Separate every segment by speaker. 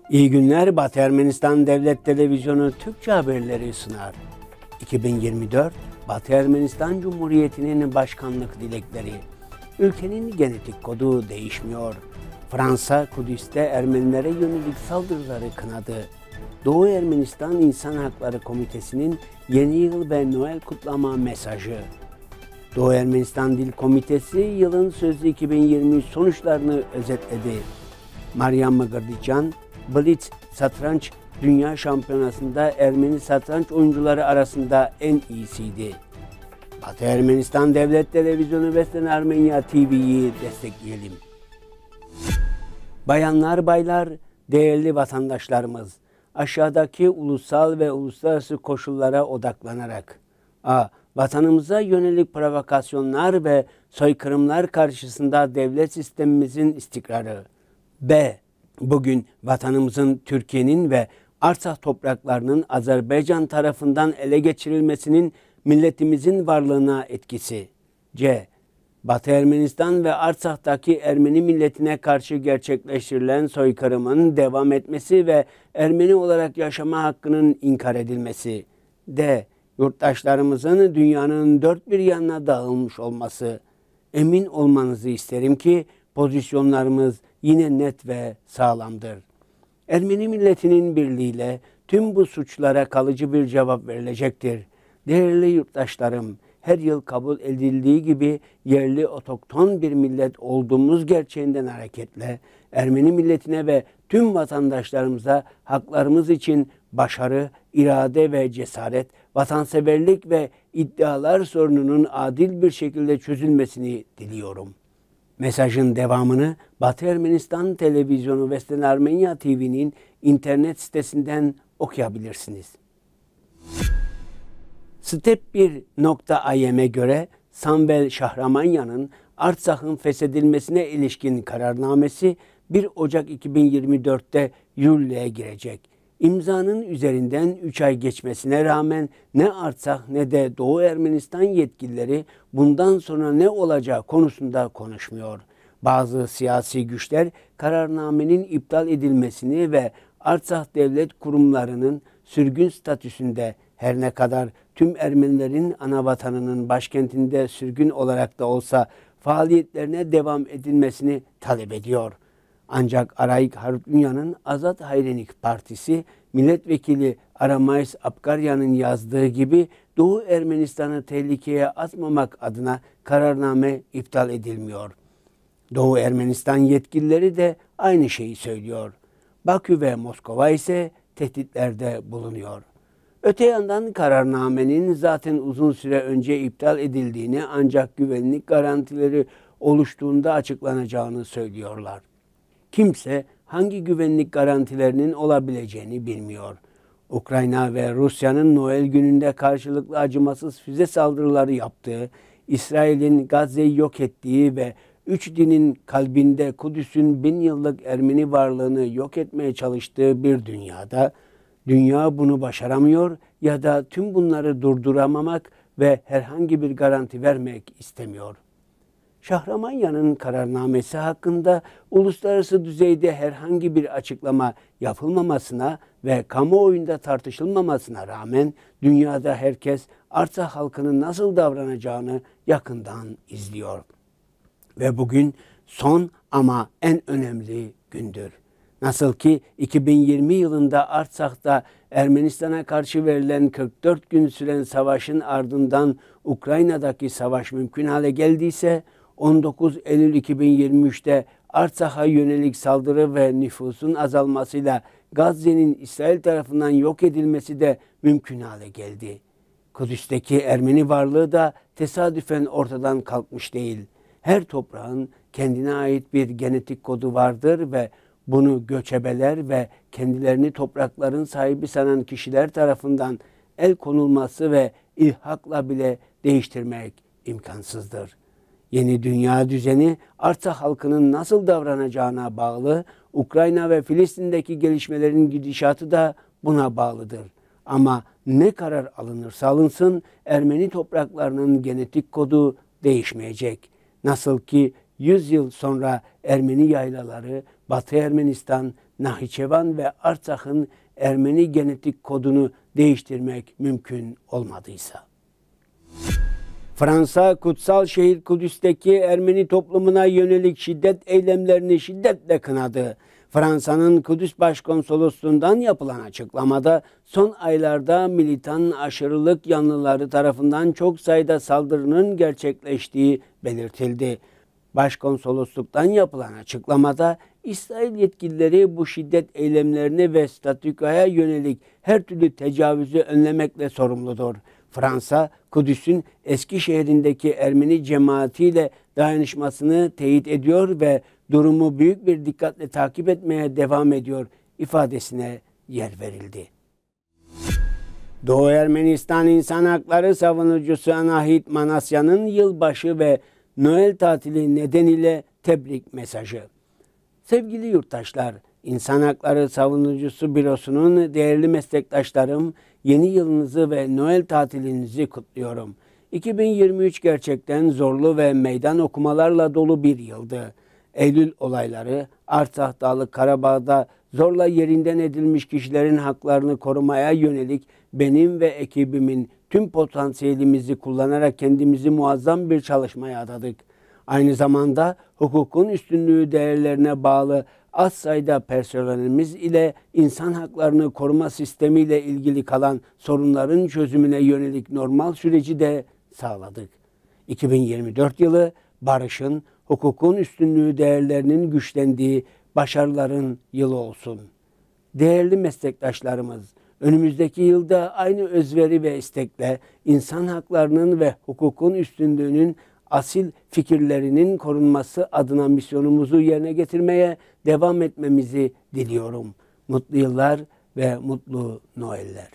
Speaker 1: İyi günler, Batı Ermenistan Devlet Televizyonu Türkçe haberleri sunar. 2024 Batı Ermenistan Cumhuriyeti'nin başkanlık dilekleri. Ülkenin genetik kodu değişmiyor. Fransa, Kudüs'te Ermenilere yönelik saldırıları kınadı. Doğu Ermenistan İnsan Hakları Komitesi'nin Yeni Yıl ve Noel kutlama mesajı. Doğu Ermenistan Dil Komitesi yılın sözlü 2023 sonuçlarını özetledi. Maryam Mıgırdıcan, Blitz Satranç Dünya Şampiyonası'nda Ermeni satranç oyuncuları arasında en iyisiydi. Batı Ermenistan Devlet Televizyonu Western Armenia TV'yi destekleyelim. Bayanlar, baylar, değerli vatandaşlarımız, aşağıdaki ulusal ve uluslararası koşullara odaklanarak a. Vatanımıza yönelik provokasyonlar ve soykırımlar karşısında devlet sistemimizin istikrarı. B. Bugün vatanımızın Türkiye'nin ve Artsakh topraklarının Azerbaycan tarafından ele geçirilmesinin milletimizin varlığına etkisi. C. Batı Ermenistan ve Artsakh'taki Ermeni milletine karşı gerçekleştirilen soykırımın devam etmesi ve Ermeni olarak yaşama hakkının inkar edilmesi. D. Yurttaşlarımızın dünyanın dört bir yanına dağılmış olması. Emin olmanızı isterim ki pozisyonlarımız yine net ve sağlamdır. Ermeni milletinin birliğiyle tüm bu suçlara kalıcı bir cevap verilecektir. Değerli yurttaşlarım, her yıl kabul edildiği gibi yerli otokton bir millet olduğumuz gerçeğinden hareketle Ermeni milletine ve tüm vatandaşlarımıza haklarımız için başarı, irade ve cesaret, vatanseverlik ve iddialar sorununun adil bir şekilde çözülmesini diliyorum. Mesajın devamını Batı Ermenistan Televizyonu Western Armenia TV'nin internet sitesinden okuyabilirsiniz. Step1.im'e göre Samvel Şahramanya'nın Artsakh'ın feshedilmesine ilişkin kararnamesi 1 Ocak 2024'te yürürlüğe girecek. İmzanın üzerinden 3 ay geçmesine rağmen ne Artsakh ne de Doğu Ermenistan yetkilileri bundan sonra ne olacağı konusunda konuşmuyor. Bazı siyasi güçler kararnamenin iptal edilmesini ve Artsakh devlet kurumlarının sürgün statüsünde, her ne kadar tüm Ermenilerin anavatanının başkentinde sürgün olarak da olsa faaliyetlerine devam edilmesini talep ediyor. Ancak Arayik Harutyunyan'ın Azad Hayrenik Partisi milletvekili Aramais Apkaryan'ın yazdığı gibi Doğu Ermenistan'ı tehlikeye atmamak adına kararname iptal edilmiyor. Doğu Ermenistan yetkilileri de aynı şeyi söylüyor. Bakü ve Moskova ise tehditlerde bulunuyor. Öte yandan kararnamenin zaten uzun süre önce iptal edildiğini ancak güvenlik garantileri oluştuğunda açıklanacağını söylüyorlar. Kimse hangi güvenlik garantilerinin olabileceğini bilmiyor. Ukrayna ve Rusya'nın Noel gününde karşılıklı acımasız füze saldırıları yaptığı, İsrail'in Gazze'yi yok ettiği ve üç dinin kalbinde Kudüs'ün 1000 yıllık Ermeni varlığını yok etmeye çalıştığı bir dünyada, dünya bunu başaramıyor ya da tüm bunları durduramamak ve herhangi bir garanti vermek istemiyor. Şahramanya'nın kararnamesi hakkında uluslararası düzeyde herhangi bir açıklama yapılmamasına ve kamuoyunda tartışılmamasına rağmen dünyada herkes Artsakh halkının nasıl davranacağını yakından izliyor. Ve bugün son ama en önemli gündür. Nasıl ki 2020 yılında Artsakh'ta Ermenistan'a karşı verilen 44 gün süren savaşın ardından Ukrayna'daki savaş mümkün hale geldiyse, 19 Eylül 2023'te Artsakh'a yönelik saldırı ve nüfusun azalmasıyla Gazze'nin İsrail tarafından yok edilmesi de mümkün hale geldi. Kudüs'teki Ermeni varlığı da tesadüfen ortadan kalkmış değil. Her toprağın kendine ait bir genetik kodu vardır ve bunu göçebeler ve kendilerini toprakların sahibi sanan kişiler tarafından el konulması ve ilhakla bile değiştirmek imkansızdır. Yeni dünya düzeni Artsakh halkının nasıl davranacağına bağlı, Ukrayna ve Filistin'deki gelişmelerin gidişatı da buna bağlıdır. Ama ne karar alınırsa alınsın Ermeni topraklarının genetik kodu değişmeyecek. Nasıl ki 100 yıl sonra Ermeni yaylaları Batı Ermenistan, Nahçıvan ve Artsak'ın Ermeni genetik kodunu değiştirmek mümkün olmadıysa. Fransa, kutsal şehir Kudüs'teki Ermeni toplumuna yönelik şiddet eylemlerini şiddetle kınadı. Fransa'nın Kudüs Başkonsolosluğundan yapılan açıklamada son aylarda militan aşırılık yanlıları tarafından çok sayıda saldırının gerçekleştiği belirtildi. Başkonsolosluktan yapılan açıklamada İsrail yetkilileri bu şiddet eylemlerine ve statükoya yönelik her türlü tecavüzü önlemekle sorumludur. Fransa, Kudüs'ün eski şehrindeki Ermeni cemaatiyle dayanışmasını teyit ediyor ve durumu büyük bir dikkatle takip etmeye devam ediyor ifadesine yer verildi. Doğu Ermenistan İnsan Hakları savunucusu Anahit Manasya'nın yılbaşı ve Noel tatili nedeniyle tebrik mesajı. Sevgili yurttaşlar, İnsan Hakları Savunucusu Bürosu'nun değerli meslektaşlarım, yeni yılınızı ve Noel tatilinizi kutluyorum. 2023 gerçekten zorlu ve meydan okumalarla dolu bir yıldı. Eylül olayları, Artsakh Dağlık Karabağ'da zorla yerinden edilmiş kişilerin haklarını korumaya yönelik benim ve ekibimin tüm potansiyelimizi kullanarak kendimizi muazzam bir çalışmaya adadık. Aynı zamanda hukukun üstünlüğü değerlerine bağlı az sayıda personelimiz ile insan haklarını koruma sistemiyle ilgili kalan sorunların çözümüne yönelik normal süreci de sağladık. 2024 yılı barışın, hukukun üstünlüğü değerlerinin güçlendiği başarıların yılı olsun. Değerli meslektaşlarımız, önümüzdeki yılda aynı özveri ve istekle insan haklarının ve hukukun üstünlüğünün asil fikirlerinin korunması adına misyonumuzu yerine getirmeye devam etmemizi diliyorum. Mutlu yıllar ve mutlu Noeller.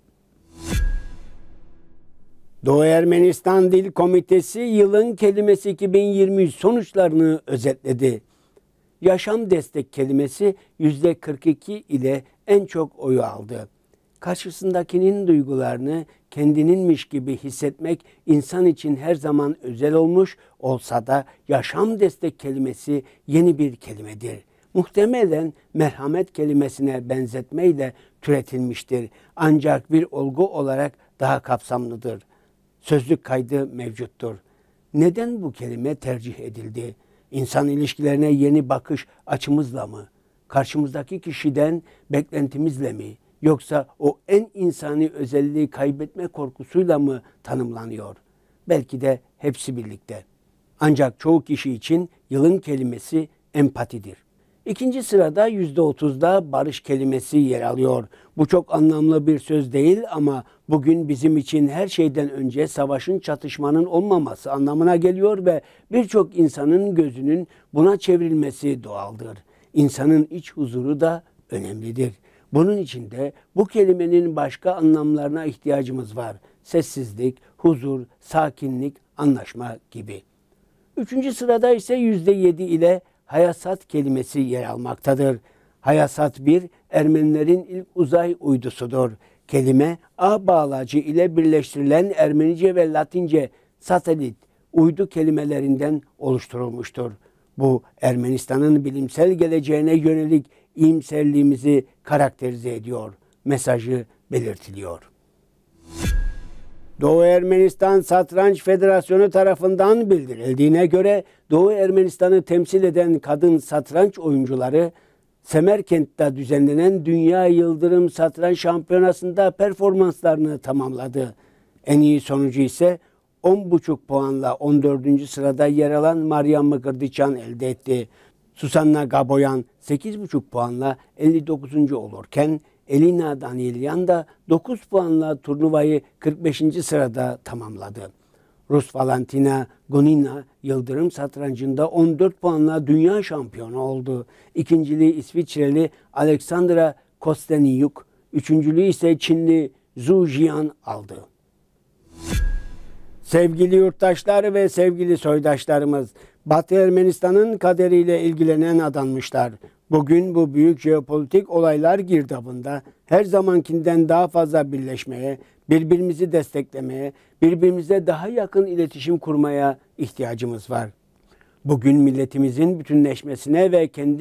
Speaker 1: Doğu Ermenistan Dil Komitesi yılın kelimesi 2023 sonuçlarını özetledi. Yaşam destek kelimesi %42 ile en çok oyu aldı. Karşısındakinin duygularını kendininmiş gibi hissetmek insan için her zaman özel olmuş olsa da yaşam destek kelimesi yeni bir kelimedir. Muhtemelen merhamet kelimesine benzetmeyle türetilmiştir. Ancak bir olgu olarak daha kapsamlıdır. Sözlük kaydı mevcuttur. Neden bu kelime tercih edildi? İnsan ilişkilerine yeni bakış açımızla mı? Karşımızdaki kişiden beklentimizle mi? Yoksa o en insani özelliği kaybetme korkusuyla mı tanımlanıyor? Belki de hepsi birlikte. Ancak çoğu kişi için yılın kelimesi empatidir. İkinci sırada %30'da barış kelimesi yer alıyor. Bu çok anlamlı bir söz değil ama bugün bizim için her şeyden önce savaşın, çatışmanın olmaması anlamına geliyor ve birçok insanın gözünün buna çevrilmesi doğaldır. İnsanın iç huzuru da önemlidir. Bunun için de bu kelimenin başka anlamlarına ihtiyacımız var. Sessizlik, huzur, sakinlik, anlaşma gibi. Üçüncü sırada ise %7 ile Hayasat kelimesi yer almaktadır. Hayasat 1, Ermenilerin ilk uzay uydusudur. Kelime ağ bağlacı ile birleştirilen Ermenice ve Latince satelit, uydu kelimelerinden oluşturulmuştur. Bu Ermenistan'ın bilimsel geleceğine yönelik iyimserliğimizi karakterize ediyor. Mesajı belirtiliyor. Doğu Ermenistan Satranç Federasyonu tarafından bildirildiğine göre Doğu Ermenistan'ı temsil eden kadın satranç oyuncuları Semerkent'te düzenlenen Dünya Yıldırım Satranç Şampiyonası'nda performanslarını tamamladı. En iyi sonucu ise 10,5 puanla 14. sırada yer alan Maryam Mıkırdıçan elde etti. Susanna Gaboyan 8,5 puanla 59. olurken Elina Danielyan da 9 puanla turnuvayı 45. sırada tamamladı. Rus Valentina Gonina yıldırım satrancında 14 puanla dünya şampiyonu oldu. İkinciliği İsviçreli Alexandra Kosteniuk, üçüncülüğü ise Çinli Zhu Jian aldı. Sevgili yurttaşlar ve sevgili soydaşlarımız, Batı Ermenistan'ın kaderiyle ilgilenen adanmışlar. Bugün bu büyük jeopolitik olaylar girdabında her zamankinden daha fazla birleşmeye, birbirimizi desteklemeye, birbirimize daha yakın iletişim kurmaya ihtiyacımız var. Bugün milletimizin bütünleşmesine ve kendi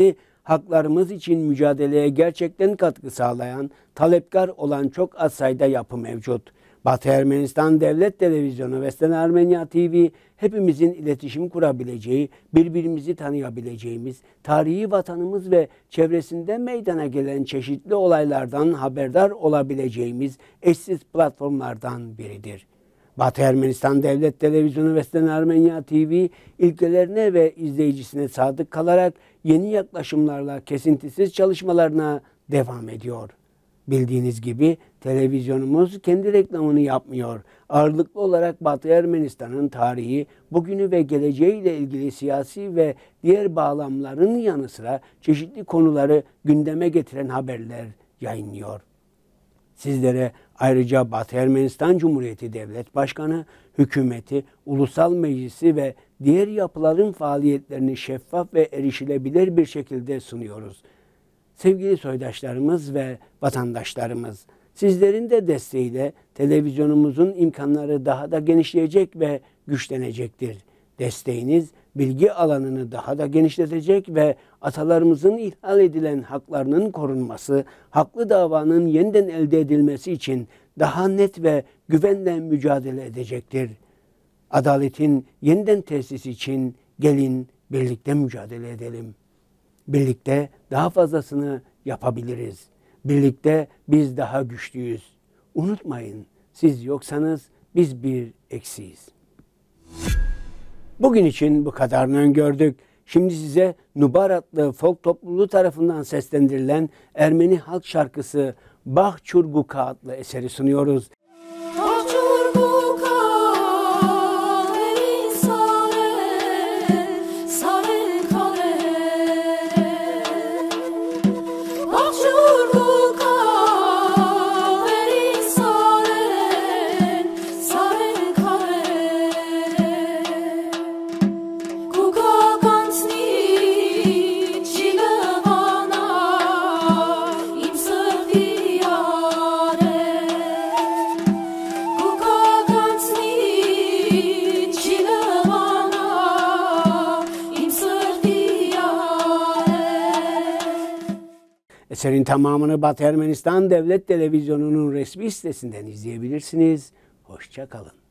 Speaker 1: haklarımız için mücadeleye gerçekten katkı sağlayan, talepkar olan çok az sayıda yapı mevcut. Batı Ermenistan Devlet Televizyonu Western Armenia TV, hepimizin iletişim kurabileceği, birbirimizi tanıyabileceğimiz, tarihi vatanımız ve çevresinde meydana gelen çeşitli olaylardan haberdar olabileceğimiz eşsiz platformlardan biridir. Batı Ermenistan Devlet Televizyonu Western Armenia TV, ilkelerine ve izleyicisine sadık kalarak yeni yaklaşımlarla kesintisiz çalışmalarına devam ediyor. Bildiğiniz gibi televizyonumuz kendi reklamını yapmıyor. Ağırlıklı olarak Batı Ermenistan'ın tarihi, bugünü ve geleceğiyle ilgili siyasi ve diğer bağlamların yanı sıra çeşitli konuları gündeme getiren haberler yayınlıyor. Sizlere ayrıca Batı Ermenistan Cumhuriyeti Devlet Başkanı, hükümeti, ulusal meclisi ve diğer yapıların faaliyetlerini şeffaf ve erişilebilir bir şekilde sunuyoruz. Sevgili soydaşlarımız ve vatandaşlarımız, sizlerin de desteğiyle televizyonumuzun imkanları daha da genişleyecek ve güçlenecektir. Desteğiniz bilgi alanını daha da genişletecek ve atalarımızın ihlal edilen haklarının korunması, haklı davanın yeniden elde edilmesi için daha net ve güvenle mücadele edecektir. Adaletin yeniden tesisi için gelin birlikte mücadele edelim. Birlikte daha fazlasını yapabiliriz. Birlikte biz daha güçlüyüz. Unutmayın, siz yoksanız biz bir eksiyiz. Bugün için bu kadarını öngördük. Şimdi size Nubar adlı folk topluluğu tarafından seslendirilen Ermeni halk şarkısı Bah Çurguka adlı eseri sunuyoruz. Eserin tamamını Batı Ermenistan Devlet Televizyonu'nun resmi sitesinden izleyebilirsiniz. Hoşça kalın.